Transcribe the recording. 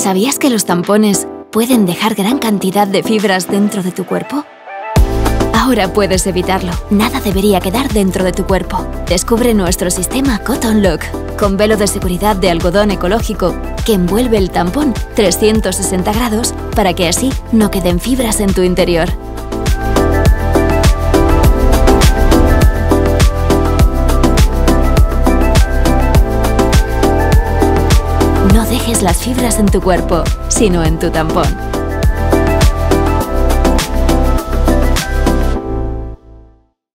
¿Sabías que los tampones pueden dejar gran cantidad de fibras dentro de tu cuerpo? Ahora puedes evitarlo. Nada debería quedar dentro de tu cuerpo. Descubre nuestro sistema Cotton Lock, con velo de seguridad de algodón ecológico que envuelve el tampón 360 grados para que así no queden fibras en tu interior. No dejes las fibras en tu cuerpo, sino en tu tampón.